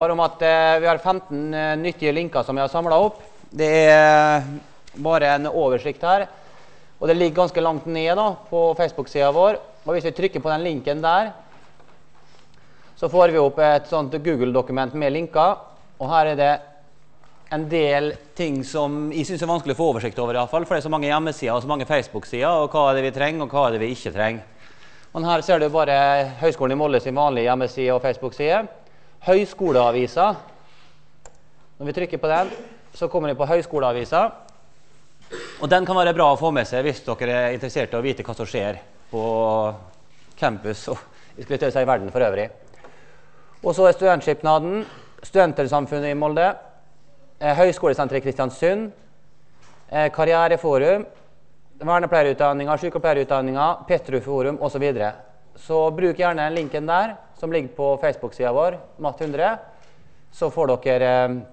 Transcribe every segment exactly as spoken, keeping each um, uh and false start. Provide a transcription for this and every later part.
Om at eh, vi har femten eh, nyttige linker som vi har samlet opp. Det er bare en oversikt her, og det ligger ganske langt ned da, på Facebook-siden vår. Og hvis vi trykker på den linken der, så får vi opp et sånt Google-dokument med linker, og her er det en del ting som jeg synes er vanskelig å få oversikt over i hvert fall, for det er så mange hjemmesider og så mange Facebook-sider, og hva er det vi trenger, og hva er det vi ikke trenger. Og her ser du bare Høgskolen i Molde sin vanlige hjemmeside og Facebook-side. Høyskoleavisa. Når vi trykker på den, så kommer vi på Høyskoleavisa. Og den kan være bra å få med seg hvis dere er interessert i å vite hva som skjer på campus og i skulle til å si verden for øvrig. Og så er studentskipnaden, Studentersamfunnet i Molde, Høyskolesenteret i Kristiansund, Karriereforum, vernepleierutdanninger, sykepleierutdanninger, Petru-forum og så videre. Så bruk gjerne linken der, som ligger på Facebook-siden vår, Matt hundre, så får dere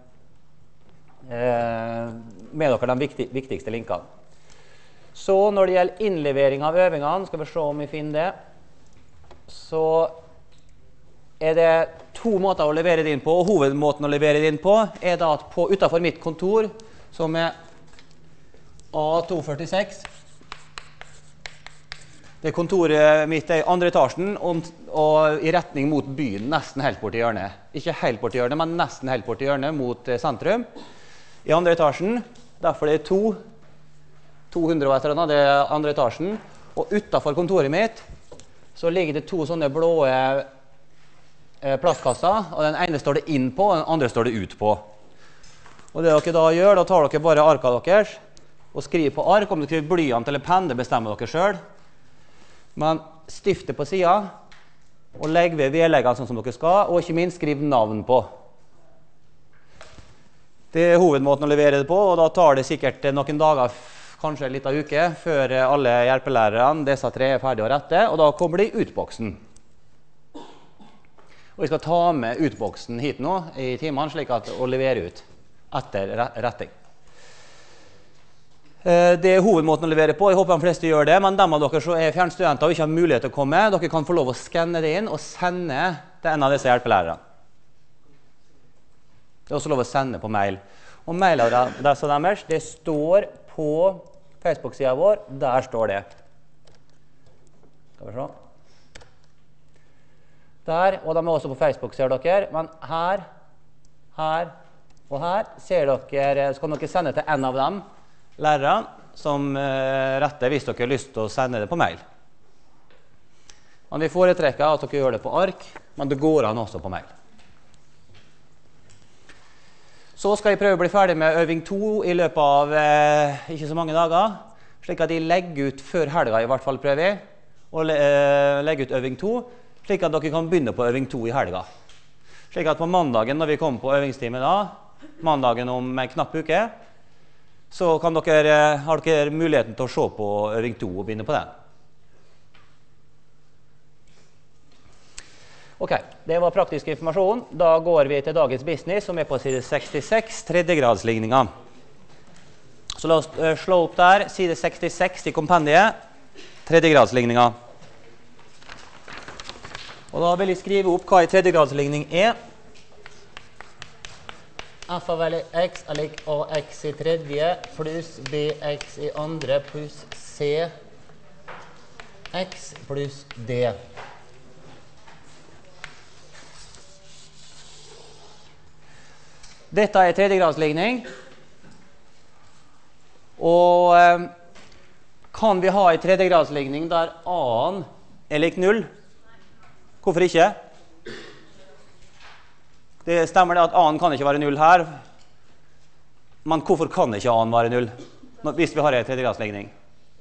eh, med dere de viktig, viktigste linkene. Så når det gjelder innlevering av øvingene, skal vi se om vi finner det, så er det to måter å levere det inn på, og hovedmåten å levere det inn på er da at på, utenfor mitt kontor, som er A to førtiseks, det kontoret mitt er i andre etasjen, og, og i retning mot byen, nesten helt bort i hjørnet. Ikke helt bort i hjørnet, men nesten helt bort i hjørnet mot eh, sentrum. I andre etasjen, derfor det er to, to hundre og et eller annet, det er andre etasjen. Og utenfor kontoret mitt, så ligger det to sånne blå eh, plastkasser, og den ene står det inn på, og den andre står det ut på. Og det dere da gjør, da tar dere bare arka deres, og skriver på ark, om dere skriver blyant eller penne, bestemmer dere selv. Men stifte på siden, og legg ved vedleggene sånn som dere skal, og ikke minst skriv navn på. Det er hovedmåten å levere det på, og da tar det sikkert noen dager, kanskje en liten uke, før alle hjelpelærerne, disse tre, er ferdige å rette, og da kommer de i utboksen. Og vi skal ta med utboksen hit nå i timene, slik at å levere ut etter retting. Det er hovedmåten å levere på. Jeg håper de fleste gjør det, men de av dere som er fjernstudenter og ikke har mulighet til å komme, dere kan få lov å skanne det inn og sende til en av disse hjelpelærerne. Det er også lov å sende på mail. Og mailadressen deres, det står på Facebook-siden vår, der står det. Skal vi se. Der, og de er også på Facebook, ser dere, men her, her og her ser dere, så kan dere sende til en av dem, lærere som eh, retter hvis dere har lyst til å sende det på mail. Men vi foretrekker at dere gjør det på ark, men det går an også på mail. Så skal jeg prøve å bli ferdig med øving to i løpet av eh, ikke så mange dager, slik at jeg legger ut før helga i hvert fall prøver jeg, og le eh, legger ut øving to, slik at dere kan begynne på øving to i helga. Slik at på mandagen når vi kommer på øvingstime da, mandagen om en knapp uke, så kan dere, har dere muligheten til å se på øving to og begynne på den. Ok, det var praktisk informasjon. Da går vi til dagens business, som er på side sekstiseks, tredjegradsligninger. Så la oss slå opp der, side sekstiseks i kompendiet, tredjegradsligninger. Og da vil jeg skrive opp hva en tredjegradsligning er. F av x er lik ax i tredje pluss bx i andre pluss c x pluss d. Dette er tredjegradsligning. Og eh, kan vi ha en tredjegradsligning der a-en er lik null? Hvorfor ikke? Det stemmer det at a-en kan ikke være null her, men hvorfor kan ikke a-en være null hvis vi har en tredjegradsligning?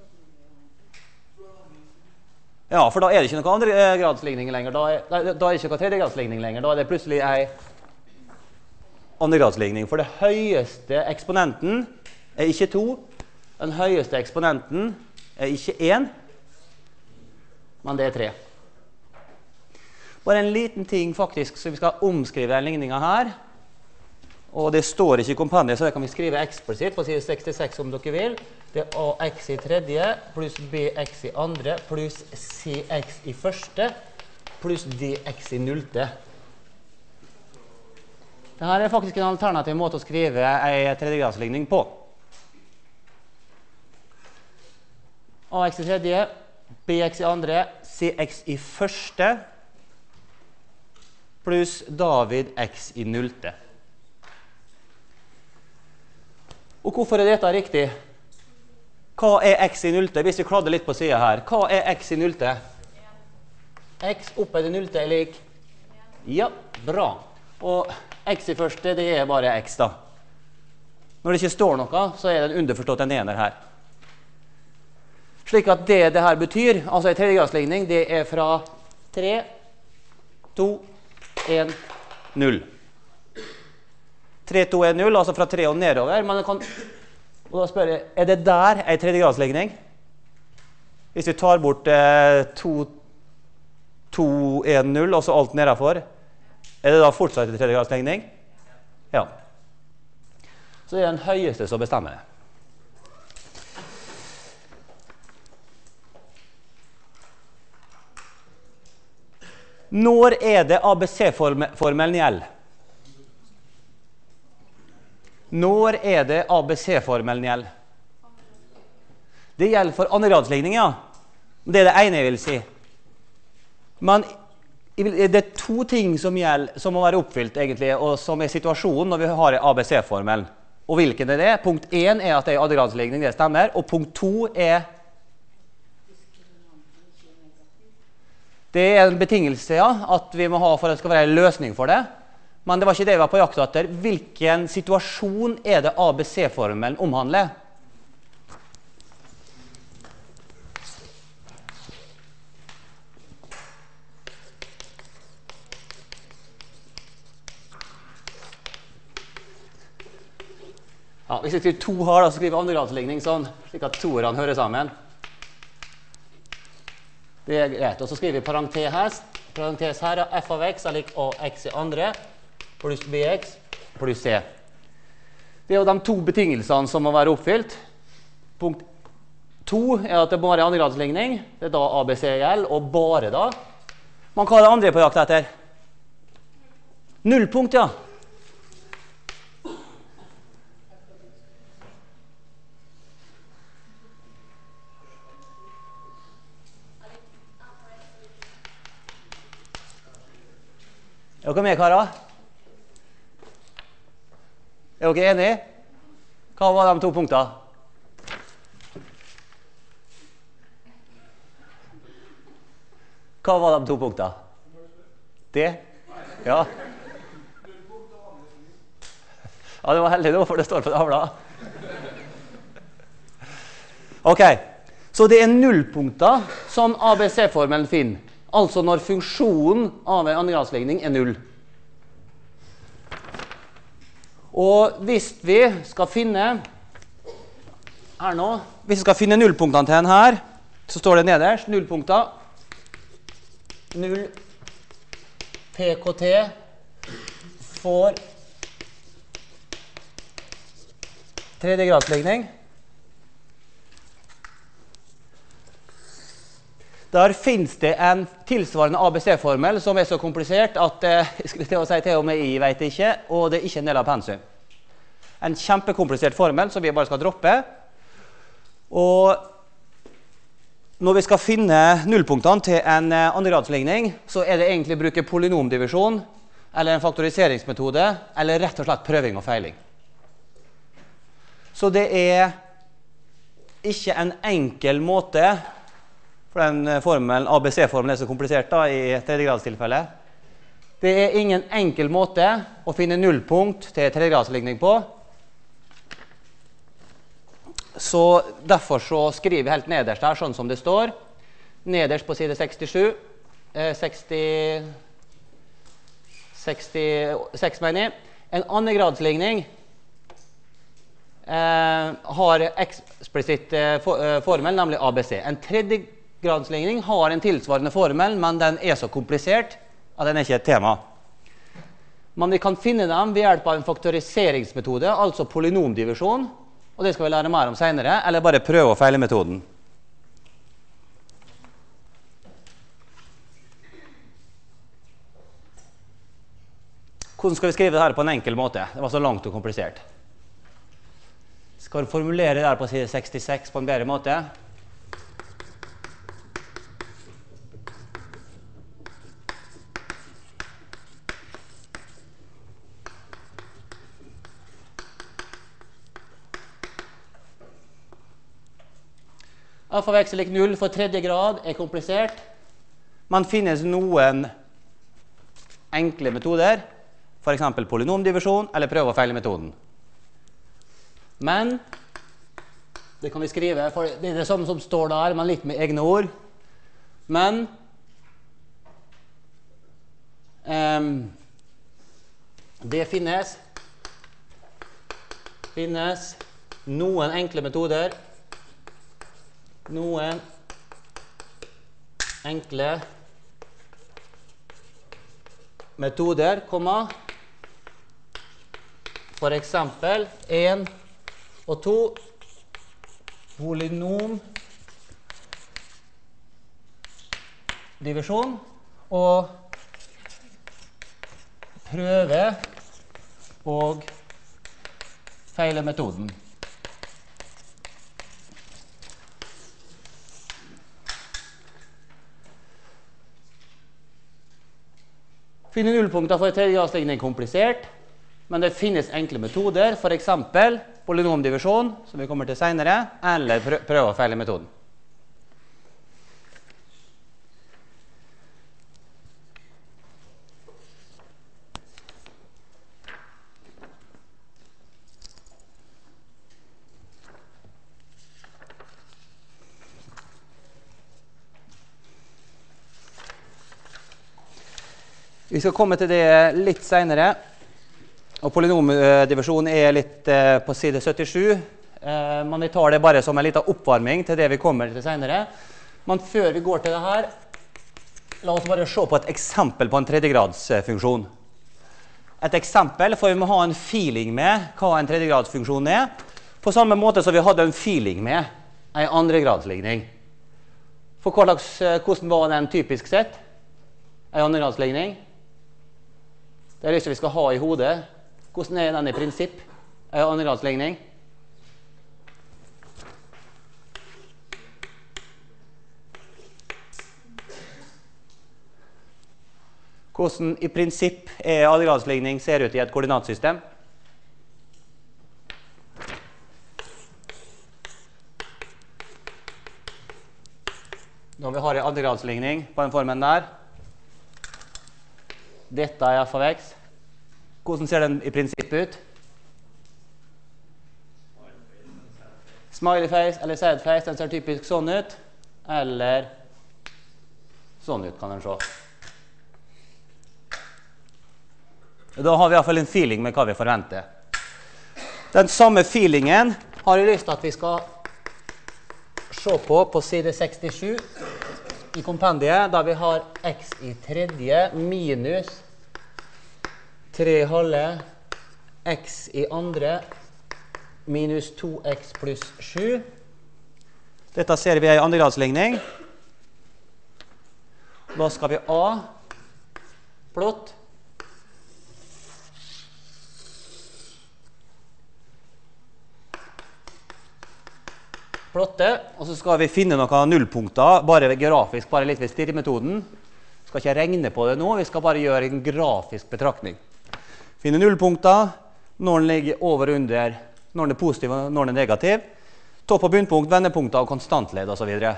Ja, for da er det ikke noen andregradsligning lenger, da er, da er det ikke noen tredjegradsligning lenger, da er det plutselig en andregradsligning, for det høyeste eksponenten er ikke to, den høyeste eksponenten er ikke én, men det er tre. Bare en liten ting faktisk, så vi skal omskrive den ligningen her. Og det står ikke i kompendiet, så det kan vi skrive eksplisitt på side sekstiseks om dere vil. Det er ax i tredje pluss bx i andre pluss cx i første pluss dx i nullte. Dette er faktisk en alternativ måte å skrive en tredjegradsligning på. Ax i tredje, bx i andre, cx i første, pluss David x i nullte. Og hvorfor er dette riktig? Hva er x i nullte? Hvis vi kladder litt på siden her. Hva er x i nullte? X oppe i det nullte er lik? Ja, bra. Og x i første, det er bare x da. Når det ikke står noe, så er det underforstått en ener her. Slik at det det her betyr, altså en tredjegradsligning, det er fra tre, to, en, null. tre, to, en, null, altså fra tre og nedover. Men kan, og da spør jeg, er det der en tredjegradsligning? Hvis vi tar bort eh, to, to, en, null, og så alt nedenfor, er det da fortsatt en tredjegradsligning? Ja. Så det er den høyeste som bestemmer det. Når er det A B C-formelen gjelder? Når er det A B C-formelen gjelder? Det gjelder for andregradsligning, ja. Det er det ene jeg vil si. Men det er to ting som gjelder, som må være oppfylt egentlig, og som er situasjonen når vi har A B C-formelen. Og hvilken er det? Punkt én er at det er andregradsligning, det stemmer. Og punkt to er det er en betingelse, ja, at vi må ha for at det skal være en løsning for det. Men det var ikke det vi var på jakt etter. Hvilken situasjon er det A B C-formelen omhandler? Ja, hvis jeg skriver to her, da, så skriver jeg andregradsligning sånn, slik at toerne hører sammen. Det er greit. Og så skriver vi parentes her. Parentes her er f av x er lik ax i andre, pluss bx, pluss c. Det er jo de to betingelsene som må være oppfylt. Punkt to er at det bare er andregradsligning. Det er da A B C gjelder, og bare da. Man hva er det andre på jakt etter? Nullpunkt, ja. Er dere med, karer? Er dere enige? Hva var de to punktene? Hva var de to punktene? Det? Ja. Ja, det var heldig nå, for det står på tavla. Ok, så det er nullpunkter som A B C-formelen finner. Altså når funksjonen av en andregradsligning er null. Og hvis vi skal finne her nå, hvis vi skal finne nullpunktene til den her, så står det nederst, nullpunkter, null P K T for tredjegradsligning. Der finnes det en tilsvarende A B C-formel som er så komplisert at eh, jeg skulle til å si til og med jeg vet ikke, og det er ikke en del av pensum. En kjempekomplisert formel som vi bare skal droppe. Og når vi skal finne nullpunktene til en eh, andregradsligning, så er det egentlig å bruke polynomdivisjon, eller en faktoriseringsmetode, eller rett og slett prøving og feiling. Så det er ikke en enkel måte. For den formelen, A B C-formelen er så komplisert da, i tredjegradstilfellet. Det er ingen enkel måte å finne nullpunkt til tredjegradsligning på. Så derfor så skriver vi helt nederst her, sånn som det står. Nederst på side sekstisju, eh, seksti, sekstiseks mener jeg. En andregradsligning eh, har eksplisitt eh, for, eh, formel, nemlig A B C. En tredje gradsligning har en tilsvarende formel, men den er så komplisert at den er ikke et tema. Men vi kan finne dem ved hjelp av en faktoriseringsmetode, altså polynomdivisjon, og det skal vi lære mer om senere, eller bare prøve å feile metoden. Hvordan skal vi skrive det her på en enkel måte? Det var så langt og komplisert. Skal vi formulere det her på side sekstiseks på en bedre måte? Alfa av x er lik null for tredje grad er komplisert. Man finnes noen enkle metoder, for eksempel polynomdivisjon eller prøve- og feil-metoden. Men, det kan vi skrive, for det er det samme som står der, men litt med egne ord. Men, um, det finnes, finnes noen enkle metoder, noen enkle metoder, komma, for eksempel en og to, polynomdivisjon og prøve og feile-metoden. Finne nullpunkter for tredjegradsligning er komplisert, men det finnes enkle metoder, for eksempel polynomdivisjon, som vi kommer til senere, eller prøve- og feile-metoden. Vi skal komme til det litt senere, og polynomdivisjon er litt eh, på side syttisju, eh, men vi tar det bare som en liten oppvarming til det vi kommer til senere. Men før vi går til det her, la oss bare se på et eksempel på en tredjegradsfunksjon. Et eksempel, for vi må ha en feeling med hva en tredjegradsfunksjon er, på samme måte som vi hadde en feeling med en andregradsligning. For hva slags, hvordan var den typisk sett? En andregradsligning? Det er det vi skal ha i hodet. Hvordan er den i prinsipp? En andregradsligning? Hvordan i prinsipp er andregradsligning ser ut i et koordinatsystem? Når vi har en andregradsligning på den formen der, dette er f av x. Hvordan ser den i prinsipp ut? Smiley face eller sad face, den ser typisk sånn ut. Eller sånn ut kan den se. Da har vi i hvert fall en feeling med hva vi forventer. Den samme feelingen har jeg lyst til at vi skal se på på side sekstisju i kompendiet, da vi har x i tredje minus tre halve x i andre minus to x pluss sju. Dette ser vi i andregradsligning. Da skal vi a plott plotte, og så skal vi finne noen nullpunkter, bare grafisk, bare litt ved stirremetoden. Vi skal ikke regne på det nå, vi skal bare gjøre en grafisk betraktning. Finne nullpunkter, når den ligger over og under, når den er positiv og når den er negativ. Topp- og bunnpunkt, vendepunkter og konstantledd og så videre.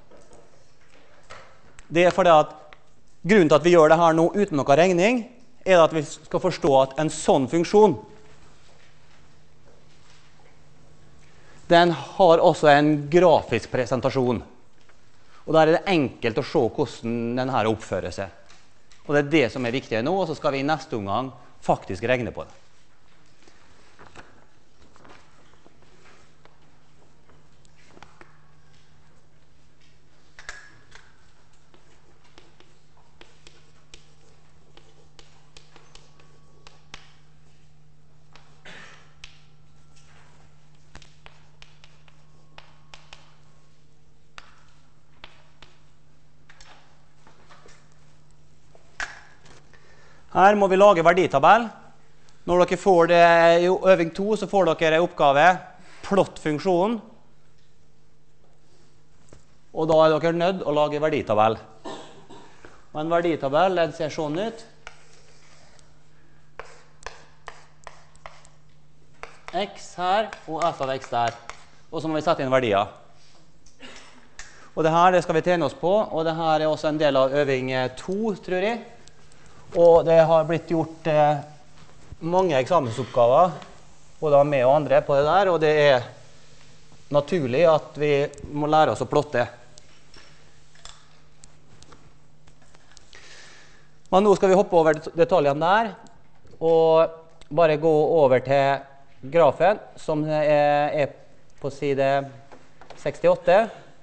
Det er fordi at grunnen til at vi gjør det her nå uten noe regning, er at vi skal forstå at en sånn funksjon den har også en grafisk presentasjon. Og der er det enkelt å se hvordan denne oppfører seg. Og det er det som er viktig nå, og så skal vi i neste omgang faktisk regne på det. Her må vi lage verditabell. Når dere får det i øving to, så får dere en oppgave, plott funksjonen. Og da er dere nødt å lage verditabell. Og en verditabell, den ser sånn ut. X her, og f av x der. Og så må vi sette inn verdier. Og det her det skal vi trene oss på, og det her er også en del av øving to, tror jeg. Og det har blitt gjort eh, mange eksamensoppgaver, både av meg og andre på det der, og det er naturlig at vi må lære oss å plotte. Men nå skal vi hoppe over detaljene der, og bare gå over til grafen, som er, er på side sekstiåtte.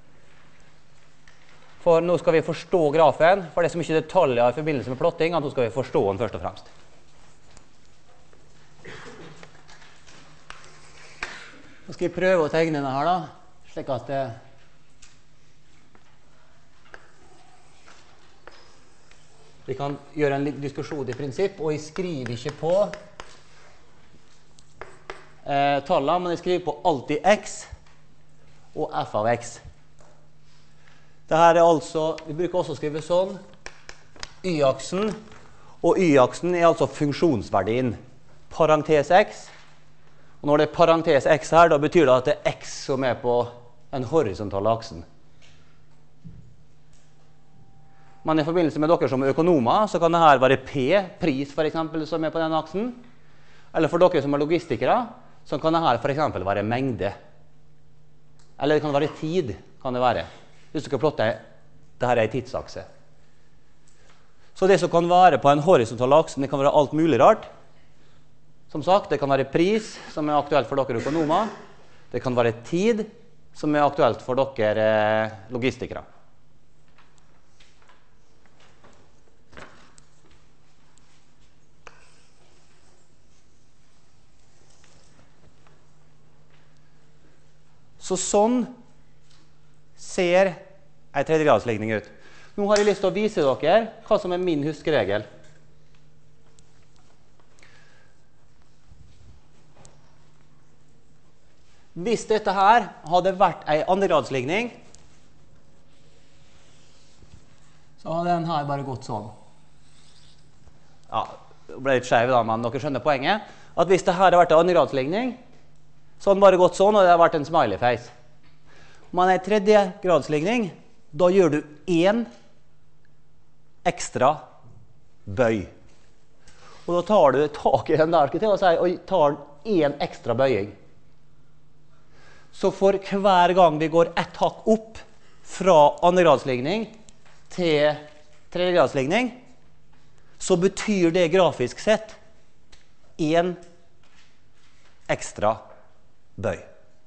For nå skal vi forstå grafen, for det er så mye detaljer i forbindelse med plotting, at nå skal vi forstå den først og fremst. Nå skal jeg prøve å tegne denne her da, slik at det vi kan gjøre en diskusjon i prinsipp, og jeg skriver ikke på eh, tallene, men jeg skriver på alltid x og f av x. Dette er altså, vi bruker også å skrive sånn, y-aksen, og y-aksen er altså funksjonsverdien, parentes x. Og når det er parentes x her, da betyr det at det er x som er på den horisontale aksen. Men i forbindelse med dere som er økonomer, så kan dette være P, pris for eksempel, som er på den aksen. Eller for dere som er logistikere, så kan dette for eksempel være mengde. Eller det kan være tid, kan det være. Hvis dere plotter, dette er en tidsakse. Så det som kan være på en horisontal aksen, det kan være alt mulig rart. Som sagt, det kan være pris, som er aktuelt for dere økonomer. Det kan være tid, som er aktuelt for dere eh, logistikere. Så sånn ser en tredjegradsligning ut. Nå har jeg lyst til å vise dere hva som er min huskeregel. Hvis dette her hadde vært en andregradsligning, så hadde den her bare gått sånn. Ja, det ble litt skjev da, men dere skjønner poenget. At hvis det her hadde vært en andregradsligning, så hadde den bare gått sånn, og det hadde vært en smiley face. Men en tredjegradsligning, da gjør du en ekstra bøy. Og da tar du tak i den der, skal jeg til å si, og tar en ekstra bøying. Så for hver gang vi går ett hakk opp fra andregradsligning til tredjegradsligning, så betyr det grafisk sett en ekstra bøy.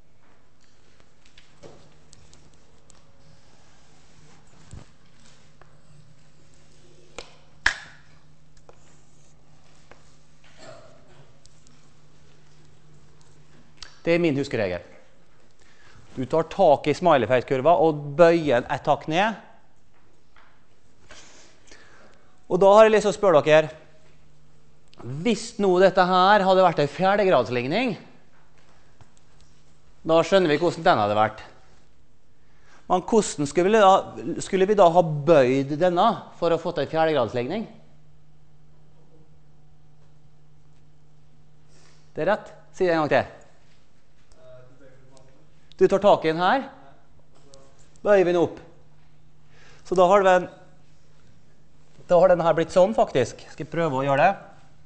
Det er min huskeregel. Du tar tak i smiley-face-kurva og bøyer den ett hakk ned. Og da har jeg lyst til å spørre dere, hvis nå dette her hadde vært en fjerdegradsligning, da skjønner vi hvordan den hadde vært. Men hvordan skulle vi da, skulle vi da ha bøyd denne for å få til en fjerdegradsligning? Det er rett. Si det en gang til. Du tar tak i den her, bøyer vi den opp. Så da har den, da har den her blitt sånn faktisk. Skal jeg prøve å gjøre det?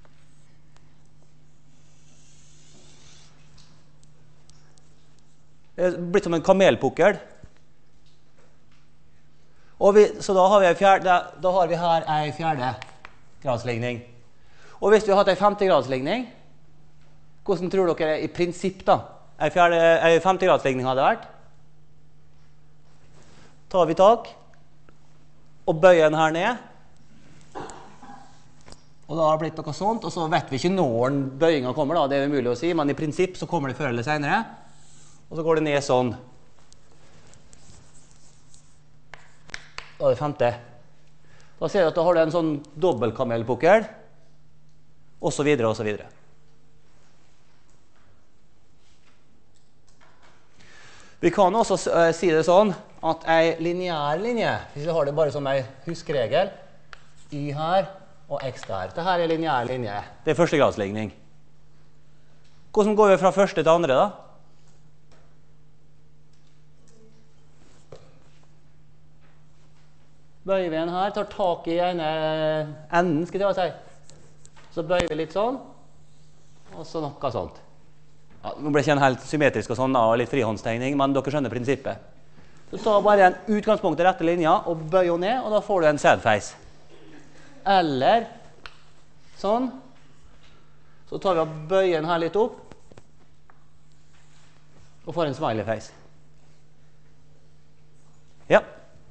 Det er blitt som en kamelpukkel. Og vi, så da har, vi fjerde, da har vi her en fjerde gradsligning. Og hvis vi har hatt en femte gradsligning, hvordan tror dere i prinsipp da? En, fjerde, en femtegradsligning hadde vært. Tar vi tak og bøyer den her ned. Og da har det blitt noe sånt, og så vet vi ikke når bøyingen kommer da, det er umulig å si, men i prinsipp så kommer det før eller senere. Og så går det ned sånn. Da er det femte. Da ser du at da har du en sånn dobbeltkamelpukkel, og så videre, og så videre. Vi kan også uh, si det sånn at en lineær linje, hvis vi har det bare som en huskregel, y her og x der. Dette er en lineær linje. Det er førstegradsligning. Hvordan går vi fra første til andre da? Bøyer vi den her, tar tak i ene enden, skal jeg si. Så bøyer vi litt sånn, og så noe sånt. Ja, nå ble det ikke en helt symmetrisk og sånn, og litt frihåndstegning, men dere skjønner prinsippet. Du tar bare en utgangspunkt i rette linja, og bøyer ned, og da får du en sad-face. Eller sånn. Så tar vi og bøyer den her litt opp, og får en smiley-face. Ja.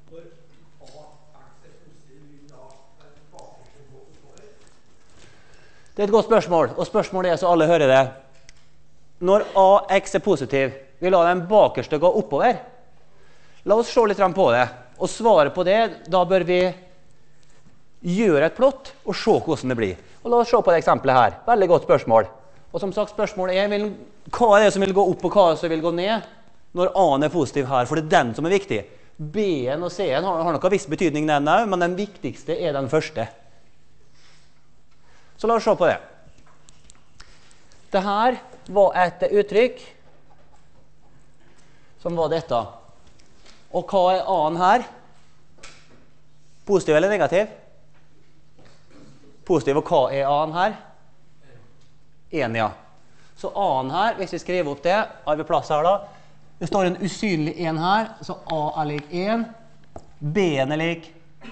Det er et godt spørsmål, og spørsmålet er så alle hører det. Når ax er positiv, vi lar den bakerste gå oppover. La oss se litt på det, og svare på det, da bør vi gjøre et plott og se hvordan det blir. Og la oss se på det eksempelet her. Veldig godt spørsmål. Og som sagt, spørsmålet er, vil, hva er det som vil gå opp og hva er det som vil gå ned når a-en er positiv her, for det er den som er viktig. b-en og c-en har, har noe viss betydning den også, men den viktigste er den første. Så la oss se på det. Dette var et uttrykk som var dette. Og hva er a-en her? Positiv eller negativ? Positiv, og hva er a-en her? en, ja. Så a-en her, hvis vi skriver opp det, har vi plass her da. Det står en usynlig en her, så a er lik en, b-en er lik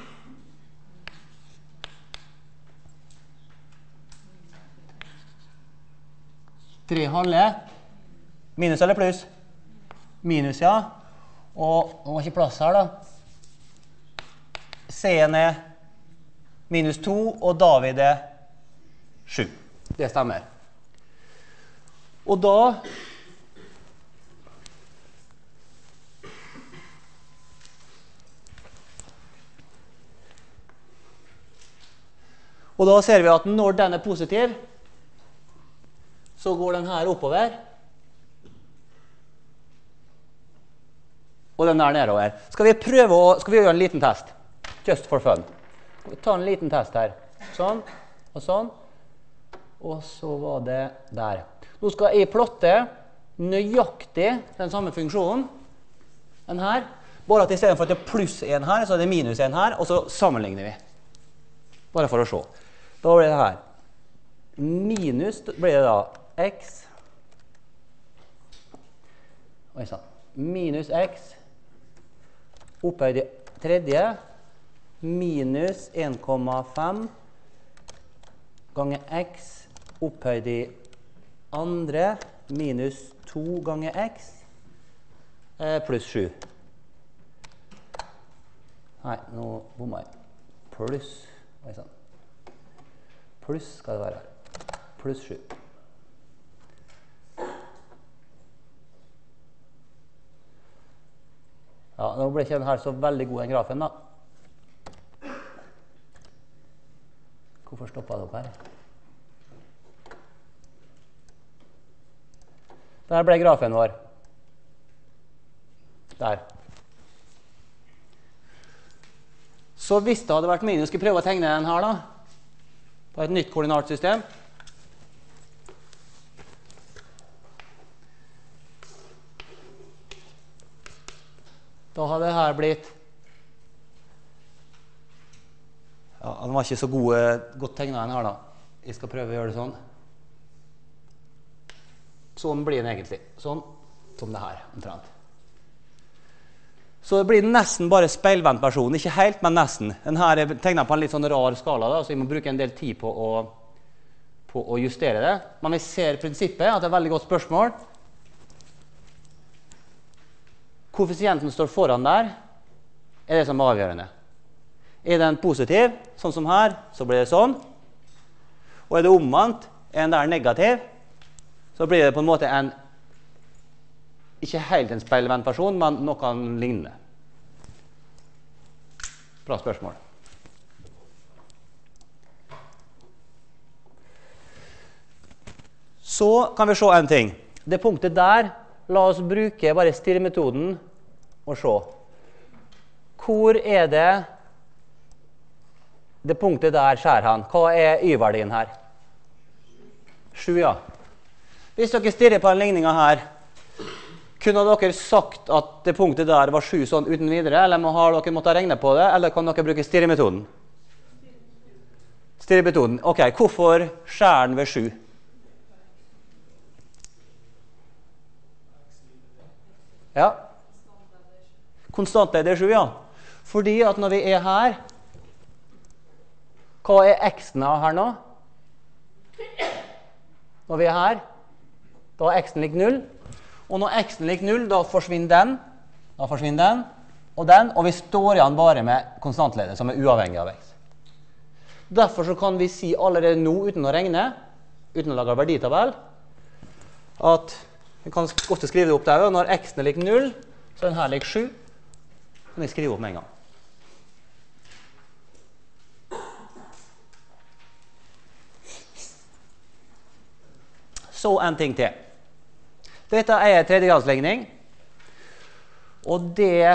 tre halve. Minus eller pluss? Minus, ja. Og nå var ikke plass her da. C-en er minus to, og David er sju. Det stemmer. Og da Og da ser vi at når den er positiv, så går den her oppover, og den er nedover. Skal vi prøve å, skal vi gjøre en liten test? Just for fun. Vi tar en liten test her. Sånn, og sånn. Og så var det der. Nå skal jeg plotte nøyaktig den samme funksjonen. Den her. Bare at i stedet for at det er pluss en her, så er det minus en her, og så sammenligner vi. Bare for å se. Da blir det her. Minus blir det da x. Oi, sånn. Minus x. Opphøyd i tredje. Minus en komma fem ganger x opphøyd i andre minus to ganger x eh, pluss sju. Nei, nå bommer jeg. Pluss, hva er sånn? Pluss skal det være. Pluss sju. Ja, nå ble ikke den her så veldig god den grafen da. Hvorfor stoppet det opp her? Der ble grafen vår. Der. Så hvis det hadde vært minus, skal jeg prøve å tegne den her da. På et nytt koordinatsystem. Da hadde det her blitt ja, den var ikke så god, godt tegnet den her da. Jeg skal prøve å gjøre det sånn. Sånn blir den egentlig. Sånn som det her, omtrent. Så det blir nesten bare speilvendt versjon. Ikke helt, men nesten. Den her er tegnet på en litt sånn rar skala da, så vi må bruke en del tid på å, på å justere det. Men vi ser prinsippet, at det er et veldig godt spørsmål. Koeffisienten står foran der, er det som er avgjørende. Er den positiv, sånn som her, så blir det sånn. Og er det omvendt, er den der negativ, så blir det på en måte en, ikke helt en speilvendt versjon, men noe lignende. Bra spørsmål. Så kan vi se en ting. Det punktet der, la oss bruke bare stirremetoden og se. Hvor er det det punktet der skjærer han? Hva er y-verdien her? sju, ja. Hvis dere stirrer på den ligningen her, kunne dere sagt at det punktet der var sju sånn uten videre, eller har dere måttet regne på det, eller kan dere bruke stirremetoden? Stirremetoden. Ok, hvorfor skjærer den ved sju? Ja. Konstantledd er sju, ja. Fordi at når vi er her, hva er x-en her nå? Når vi er her, da er x-en lik null. Og når x-en lik null, da forsvinner den, da forsvinner den, og den, og vi står igjen bare med konstantleddet, som er uavhengig av x. Derfor så kan vi si allerede nå, uten å regne, uten å lage verditabell, at vi kan godt skrive det opp der, og når x-en er lik null, så er den her lik sju, kan vi skrive opp med en gang. Så en ting til. Dette er tredjegradsligning, og det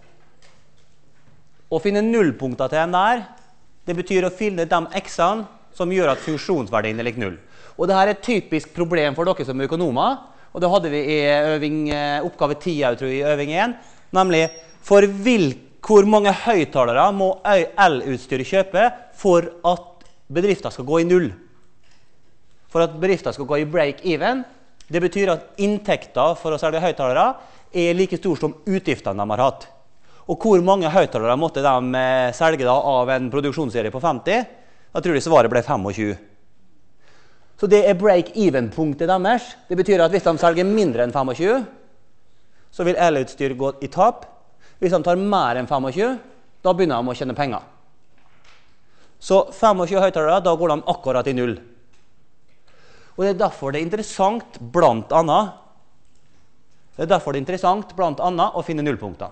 å finne nullpunkter til den der, det betyr å finne de x-ene som gjør at funksjonsverdien er lik null. Og dette er et typisk problem for dere som er økonomer, og det hadde vi i øving, oppgave ti, jeg tror, i øving én, nemlig for vil, hvor mange høyttalere må el-utstyr kjøpe for at bedriften skal gå i null. For at bedriften skal gå i break-even, det betyr at inntekter for å selge høyttalere er like stor som utgiftene de har hatt. Og hvor mange høyttalere måtte de selge da av en produksjonsserie på femti? Da tror jeg svaret ble tjuefem. Så det er break-even-punktet deres. Det betyr at hvis de selger mindre enn tjuefem, så vil el-utstyr gå i tap. Hvis de tar mer enn tjuefem, da begynner de å tjene penger. Så tjuefem høyttalere, da går de akkurat i null. Og det er derfor det er interessant blant annet, det er derfor det er interessant blant annet å finne nullpunkter.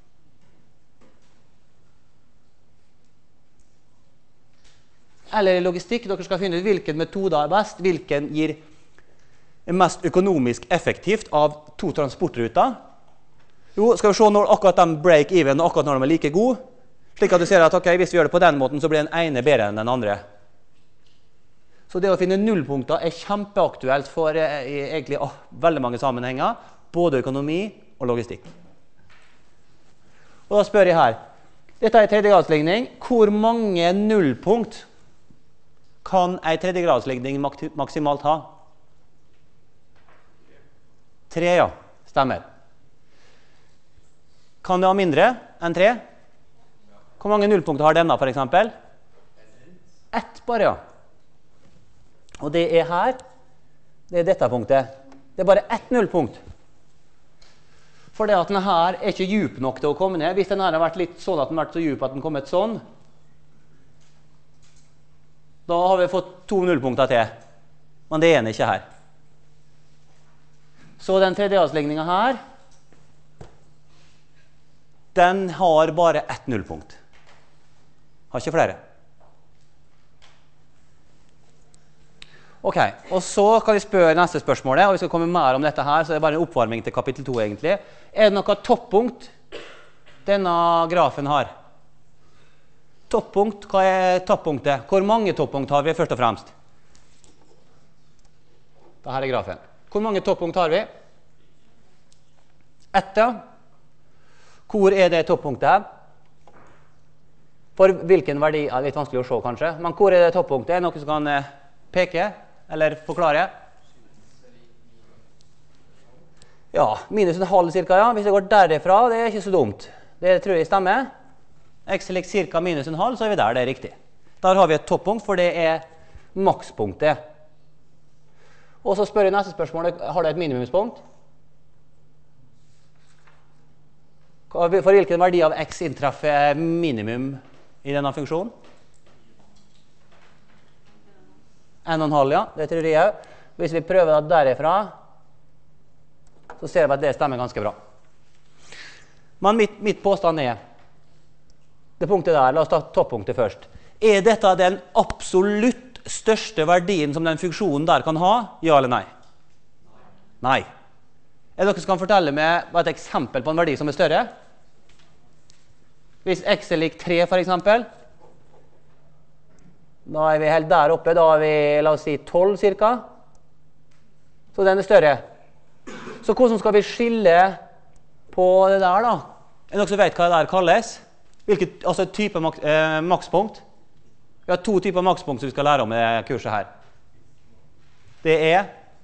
Eller i logistikk, dere skal finne ut hvilken metode er best, hvilken gir mest økonomisk effektivt av to transportruter. Jo, skal vi se når akkurat de break even og akkurat når de er like gode, slik at du ser at ok, hvis vi gjør det på den måten, så blir den ene bedre enn den andre. Så det å finne nullpunkter er kjempeaktuelt for eh, egentlig oh, veldig mange sammenhenger, både økonomi og logistikk. Og da spør jeg her, dette er en tredjegradsligning, hvor mange nullpunkt kan en tredjegradsligning maksimalt ha? Tre, ja, stemmer. Kan det ha mindre enn tre? Hvor mange nullpunkter har denne for eksempel? Ett bare, ja. Og det er her, det er dette punktet. Det er bare ett nullpunkt. For det at denne her er ikke djup nok til å komme ned. Hvis denne her har vært litt sånn at den har vært så djup at den kommet sånn, da har vi fått to nullpunkter til. Men det er den ikke her. Så den tredjegradsligningen her, den har bare ett nullpunkt. Har ikke flere. Ok, og så kan vi spørre neste spørsmålet, og vi skal komme mer om dette her, så det er bare en oppvarming til kapittel to egentlig. Er det noe toppunkt denne grafen har? Toppunkt, hva er toppunktet? Hvor mange toppunkt har vi først og fremst? Dette er grafen. Hvor mange toppunkt har vi? Ett, ja. Hvor er det toppunktet her? For hvilken verdi er det litt vanskelig å se kanskje, men hvor er det toppunktet? Er det noe som kan peke? Eller forklare? Ja, minus en halv cirka, ja. Hvis det går derifra, det er ikke så dumt. Det tror jeg stemmer. X lik cirka minus en halv, så er vi der, det er riktig. Der har vi et toppunkt, for det er makspunktet. Og så spør jeg neste spørsmål, har det et minimumspunkt? For hvilken verdi av x inntreffer minimum i denne funksjonen? en og en halv, ja, det tror jeg også. Hvis vi prøver det derifra, så ser vi at det stemmer ganske bra. Men mitt, mitt påstand er, det punktet der, la oss ta toppunktet først. Er dette den absolutt største verdien som den funksjonen der kan ha? Ja eller nei? Nei. Er det dere som kan fortelle meg et eksempel på en verdi som er større? Hvis x er lik tre, for eksempel, da er vi helt der oppe, da er vi, la oss si, tolv cirka. Så den er større. Så hvordan skal vi skille på det der da? Er det noen som vet hva det der kalles? Hvilket, altså type mak eh, makspunkt? Vi har to typer makspunkt som vi skal lære om i kurset her. Det er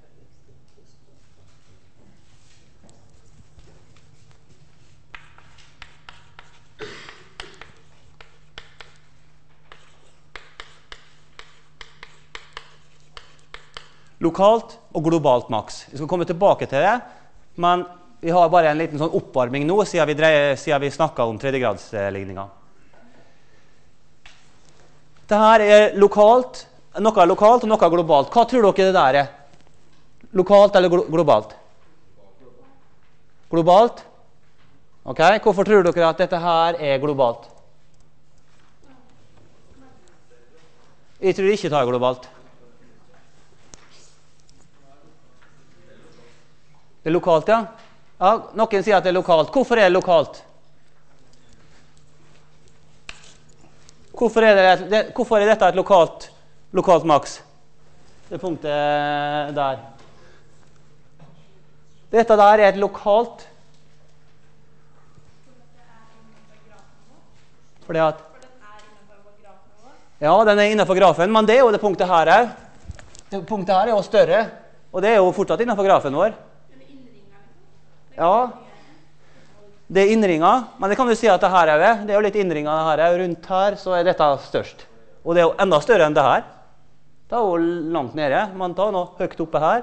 lokalt og globalt maks. Vi skal komme tilbake til det, men vi har bare en liten sånn oppvarming nå, siden vi, dreier, siden vi snakket om tredjegradsligninger. Dette er lokalt, noe er lokalt og noe er globalt. Hva tror dere det der er? Lokalt eller glo globalt? Globalt? Ok, hvorfor tror dere at dette her er globalt? Jeg tror ikke det er globalt. Det er lokalt, ja. Ja, noen sier at det er lokalt. Hvorfor er det lokalt? Hvorfor er, det, det, hvorfor er dette et lokalt, lokalt maks? Det punktet der. Dette der er et lokalt. Fordi at... Ja, den er innenfor grafen, men det er jo det punktet her er. Det punktet her er jo større, og det er jo fortsatt innenfor grafen vår. Ja, det er innringer, men det kan du si at det her er ved. Det er jo litt innringer her, rundt her så er dette størst. Og det er jo enda større enn det her. Det er jo langt nede, man tar noe høyt oppe her.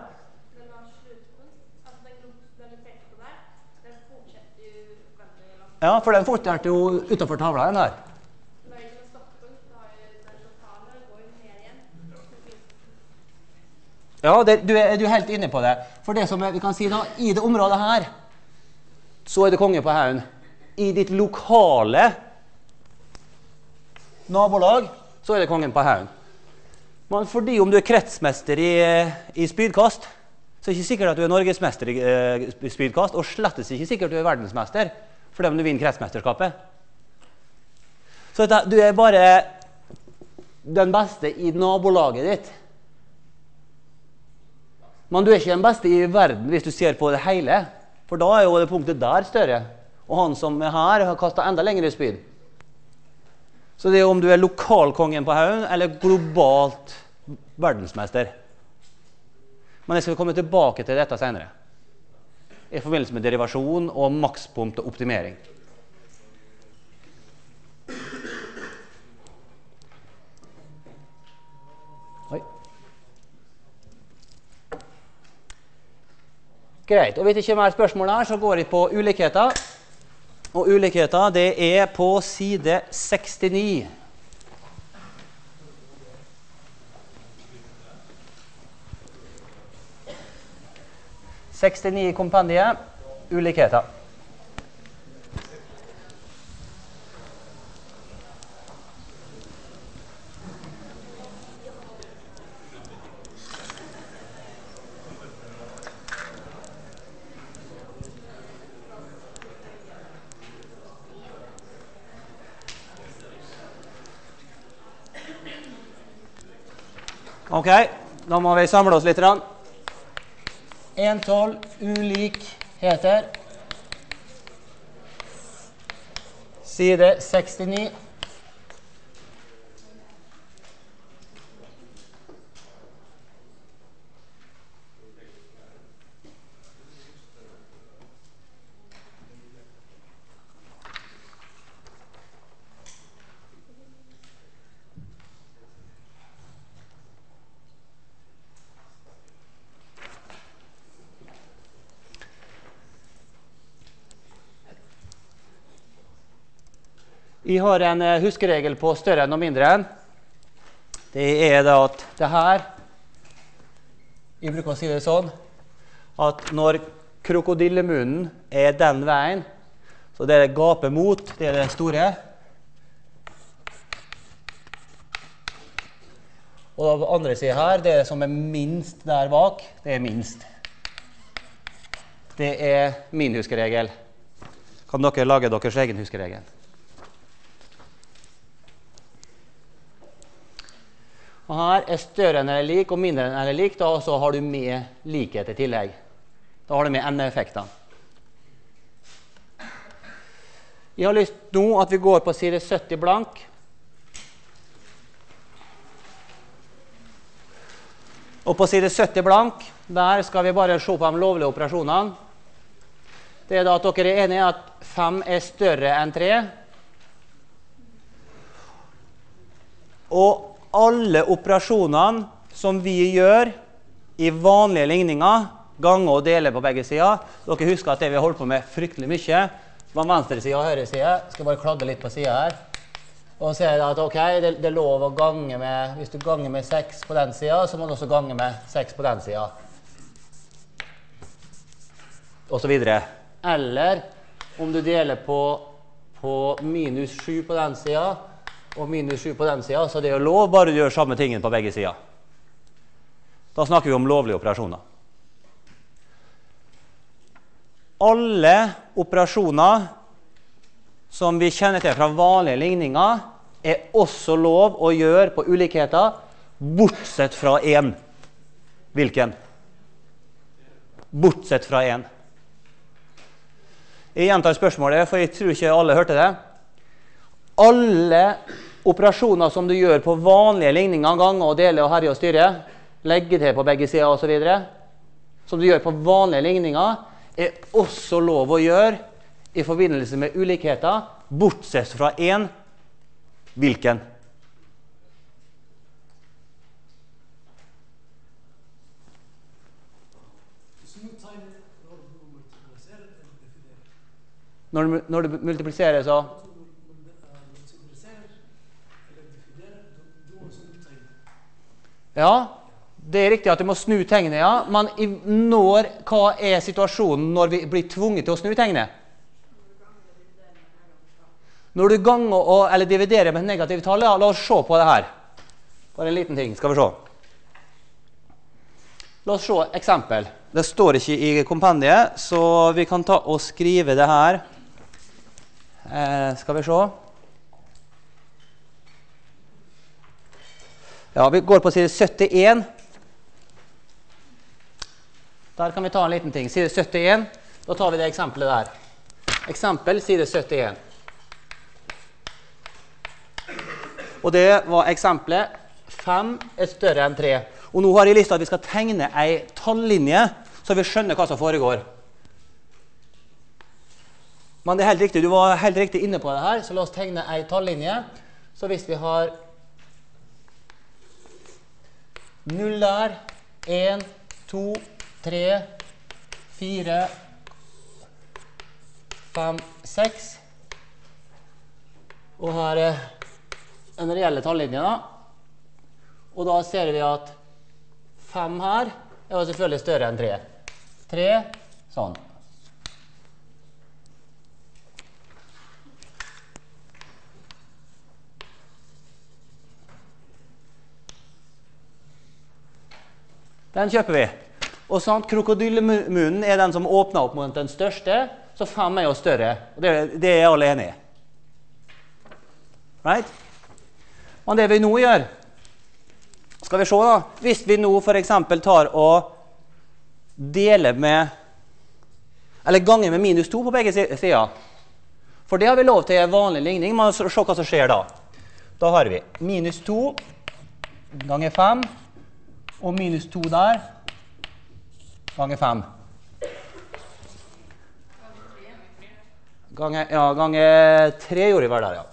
Ja, for den fortsetter jo utenfor tavla den her. Ja, det, du, er, du er helt inne på det. For det som vi kan si da, i det området her, så er det konge på haugen. I ditt lokale nabolag, så er det kongen på haugen. Men fordi om du er kretsmester i, i spydkast, så er det ikke sikkert at du er norgesmester i uh, spydkast, og slett ikke sikkert at du er verdensmester, fordi om du vinner kretsmesterskapet. Så dette, du er bare den beste i nabolaget ditt. Men du er ikke den beste i verden hvis du ser på det hele, for da er jo det punktet der større. Og han som er her har kastet enda lengre spyd. Så det er om du er lokalkongen på haugen, eller globalt verdensmester. Men jeg skal komme tilbake til dette senere. I forbindelse med derivasjon og makspunkt og optimering. Greit, og hvis det ikke er mer spørsmål her, så går jeg på ulikheter. Og ulikheter, det er på side sekstini. sekstini i kompendiet, ulikheter. Ok, da må vi samle oss litt. Entall ulikheter. Side sekstini. Vi har en huskeregel på større enn og mindre enn. Det er da at det her, jeg bruker å si det sånn, at når krokodillemunnen er den veien, så det det gaper mot, det er det store. Og på andre siden her, det som er minst der bak, det er minst. det er min huskeregel. Kan dere lage deres egen huskeregel? Og her er større enn eller lik og mindre enn eller lik, da så har du med likhet i tillegg. Da har du med ende-effekter. Jeg har lyst nå at vi går på side sytti blank. Og på side sytti blank, der skal vi bare se på de lovlige operasjonene. Det er da at dere er enige i at fem er større enn tre. Og alle operasjonene som vi gjør i vanlige ligninger, gange og dele på begge sider, dere husker at det vi har holdt på med fryktelig mye, var venstre side og høyre side. Jeg skal bare kladde litt på siden her. Og så er det at ok, det, det er lov å gange med, hvis du ganger med seks på den siden, så må du også gange med seks på den siden. Og så videre. Eller om du deler på, på minus sju på den siden, og minus sju på den siden, så det er jo lov, bare du gjør samme tingen på begge sider. Da snakker vi om lovlige operasjoner. Alle operasjoner som vi kjenner til fra vanlige ligninger, er også lov å gjøre på ulikheter, bortsett fra en. Hvilken? Bortsett fra en. Jeg gjentar spørsmålet, for jeg tror ikke alle hørte det. Alle operasjoner som du gjør på vanlige ligninger, gange og dele og herje og styre, legge til på begge sider og så videre, som du gjør på vanlige ligninger, er også lov å gjøre i forbindelse med ulikheter, bortsett fra en. Hvilken? Når du, når du multipliserer, så ja, det er riktig at du må snu tegnet, ja. Men i, når, hva er situasjonen når vi blir tvunget til å snu tegnet? Når du ganger og, eller dividerer med negative tall, ja, la oss se på det her. Bare en liten ting, skal vi se. La oss se eksempel. Det står ikke i kompendiet, så vi kan ta og skrive det her. Eh, skal vi se. Ja, vi går på side syttien. Der kan vi ta en liten ting. Side syttien, da tar vi det eksempelet der. Eksempel, side syttien. Og det var eksempelet fem er større enn tre. Og nå har jeg lyst til at vi skal tegne en tallinje, så vi skjønner hva som foregår. Men det er helt riktig, du var helt riktig inne på det her, så la oss tegne en tallinje. Så hvis vi har null der, en, to, tre, fire, fem, seks. Og her er en reelle tallinje da. Og da ser vi at fem her er jo selvfølgelig større enn tre. tre, sånn. Den kjøper vi. Og sånn, krokodillemunnen er den som åpner opp mot den største, så fem er jo større. Og det, det er alle enige. Right? Men det vi nå gjør, skal vi se da, hvis vi nå for eksempel tar og deler med, eller ganger med minus to på begge sider, for det har vi lov til i en vanlig ligning, men se hva som skjer da. Da har vi minus to ganger fem, og minus to der, ganger fem. Ganger, ja, ganger tre gjorde vi vel der, ja.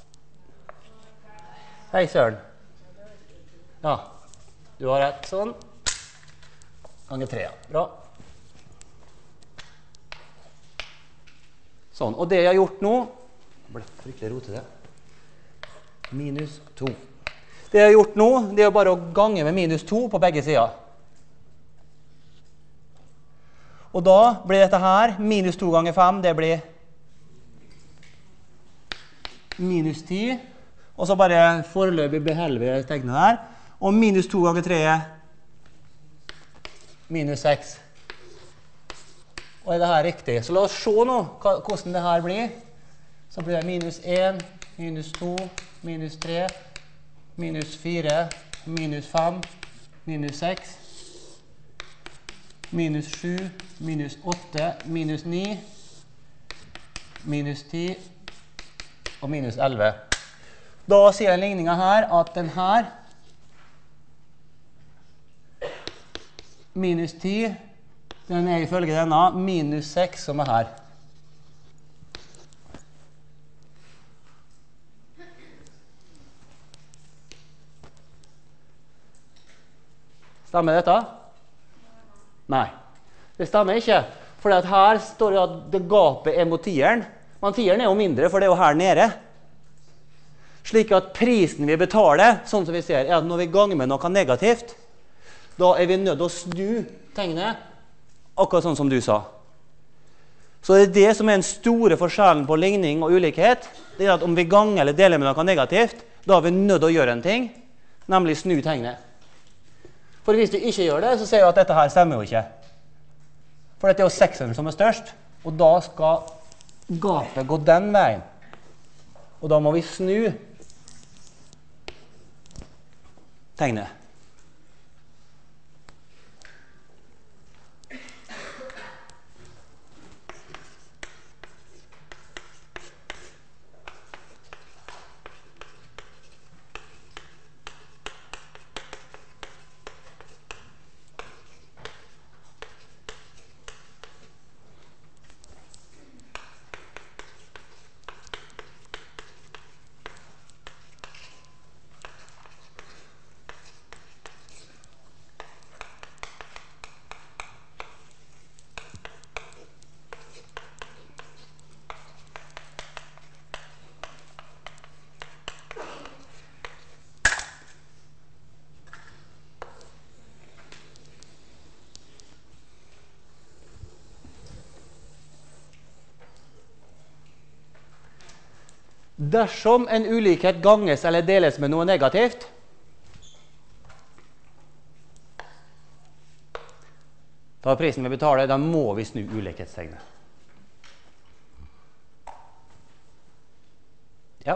Hei, Søren. Ja, du har rett sånn. Ganger tre, ja. Bra. Sånn, og det jeg har gjort nå, det ble fryktelig rotete. Minus to. Det jeg har gjort nå, det er bare å gange med minus to på begge sider. Og da blir dette her, minus to ganger fem, det blir minus ti. Og så bare foreløpig beholder vi tegnet her. Og minus to ganger tre er minus seks. Og er det her riktig? Så la oss se nå hvordan det her blir. Så blir det minus en, minus to, minus tre, minus fire, minus fem, minus seks, minus sju, minus åtte, minus ni, minus ti og minus elleve. Da sier den ligningen her at den her minus ti, den er ifølge denne minus seks som er her. Stemmer dette? Nei, det stemmer ikke. For her står det at det gapet er mot tieren. Men tieren er jo mindre, for det er jo her nede. Slik at prisen vi betaler, sånn som vi ser, er at når vi ganger med noe negativt, da er vi nødt til å snu tegnet, akkurat sånn som du sa. Så det er det som er den store forskjellen på ligning og ulikhet. Det er at om vi ganger eller deler med noe negativt, da er vi nødt til å gjøre en ting, nemlig snu tegnet. For hvis du ikke gjør det, så ser vi at dette her stemmer jo ikke. For dette er jo sekseren som er størst, og da skal gapet gå den veien. Og da må vi snu tegnet. Dersom en ulikhet ganges eller deles med noe negativt, da er prisen vi betaler, da må vi snu ulikhetstegnet. Ja.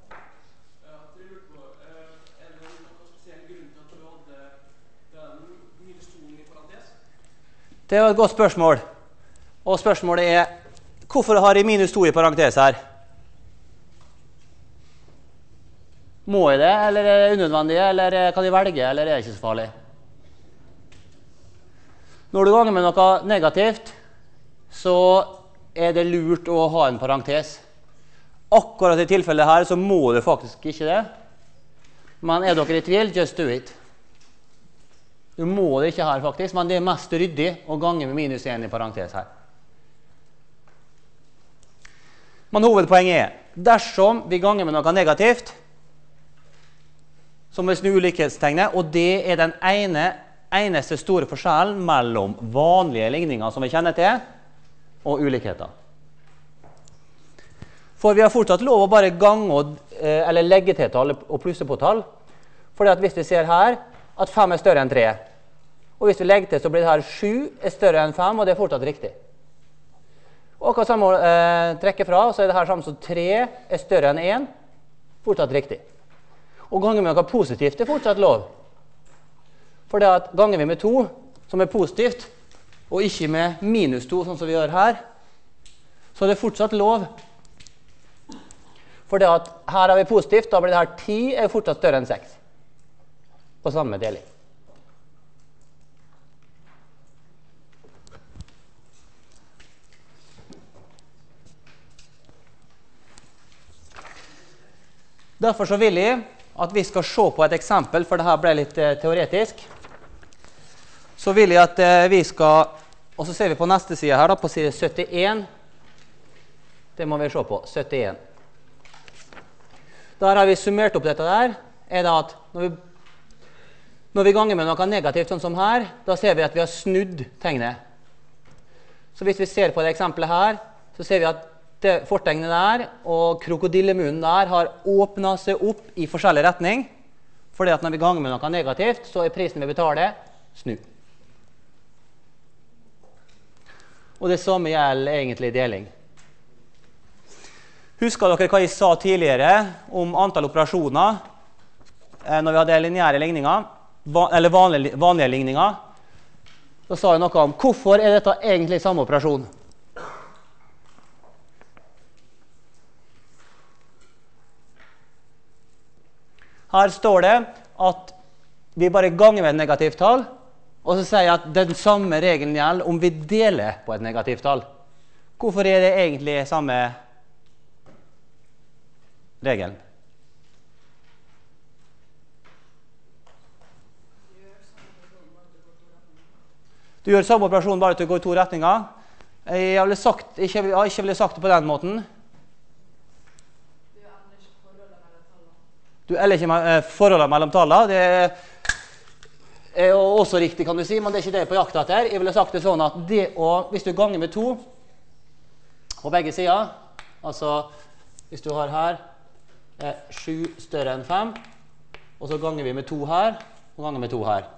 Det var et godt spørsmål. Og spørsmålet er, hvorfor har jeg minus to i parentes her? Må jeg det, eller er det unødvendig, eller kan jeg velge, eller er det ikke så farlig? Når du ganger med noe negativt, så er det lurt å ha en parentes. Akkurat i tilfellet her så må du faktisk ikke det. Men er dere i tvil, just do it. Du må det ikke her faktisk, men det er mest ryddig å gange med minus en i parentes her. Men hovedpoenget er, dersom vi ganger med noe negativt, som vil snu ulikhetstegnet, og det er den ene, eneste store forskjellen mellom vanlige ligninger som vi kjenner til, og ulikheter. For vi har fortsatt lov å bare gange eller legge til tall og plusse på tall. For hvis vi ser her at fem er større enn tre, og hvis vi legger til så blir det her sju er større enn fem, og det er fortsatt riktig. Og akkurat samme eh, trekke fra, så er det her samme som tre er større enn en, fortsatt riktig. Og ganger med noe positivt er fortsatt lov. For det at ganger vi med to, som er positivt, og ikke med minus to, sånn som vi gjør her, så er det fortsatt lov. For det at her har vi positivt, da blir det her ti er fortsatt større enn seks. På samme deling. Derfor så vil jeg at vi skal se på et eksempel, for dette ble litt eh, teoretisk. Så vil jeg at eh, vi skal, og så ser vi på neste side her, da, på side syttien. Det må vi se på, syttien. Der har vi summert opp dette der, er det at når vi, når vi ganger med noe negativt, sånn som her, da ser vi at vi har snudd tegnet. Så hvis vi ser på det eksempelet her, så ser vi at det fortegnet der og krokodillemunnen der har åpnet seg opp i forskjellig retning, fordi at når vi ganger med noe negativt, så er prisen vi betaler snu. og det samme gjelder egentlig deling. Husker dere hva jeg sa tidligere om antall operasjoner eh, når vi hadde lineære ligninger, va eller vanlige, vanlige ligninger? Da sa jeg noe om hvorfor er dette egentlig samme operasjon. Her står det at vi bare ganger med et negativt tall, og så sier jeg at den samme regelen gjelder om vi deler på et negativt tall. Hvorfor er det egentlig samme regelen? Du gjør samme operasjon bare til å gå i to retninger. Jeg ville sagt, ikke, jeg ikke ville sagt det på den måten. Du endrer ikke forholdet mellom tallene. Det er jo også riktig, kan du si, men det er ikke det jeg er på jakt etter. Jeg ville sagt det sånn at det å, hvis du ganger med to på begge sider, altså hvis du har her er sju større enn fem, og så ganger vi med to her, og ganger med to her.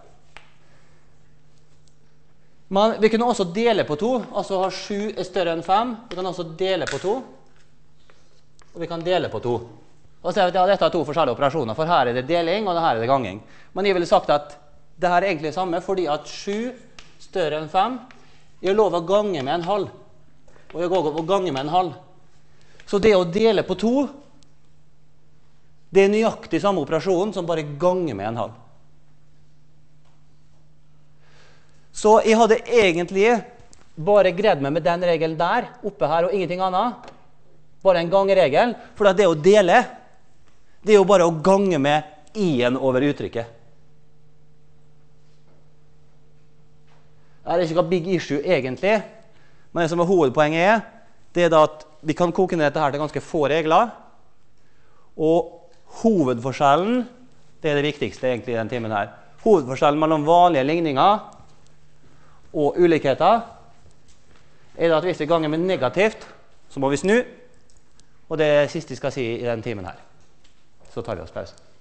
Men vi kunne også dele på to, altså ha sju er større enn fem, vi kan også dele på to, og vi kan dele på to. Og så er det, ja, dette er to forskjellige operasjoner, for her er det deling, og her er det ganging. Men jeg ville sagt at det her er egentlig det samme, fordi at sju større enn fem, jeg lov å gange med en halv, og jeg går å gange med en halv. Så det å dele på to, det er nøyaktig samme operasjon som bare ganger med en halv. Så jeg hadde egentlig bare gredd meg med den regelen der, oppe her, og ingenting annet. Bare en gangeregel, for det å dele, det er jo bare å gange med i-en over uttrykket. Det er ikke noe big issue egentlig, men det som er hovedpoenget er, det er da at vi kan koke ned dette her til ganske få regler, og hovedforskjellen, det er det viktigste egentlig i den timen her. Hovedforskjellen mellom vanlige ligninger og ulikheter er at hvis vi ganger med negativt, så må vi snu, og det er det siste jeg skal si i den timen her. Så tar vi oss pause.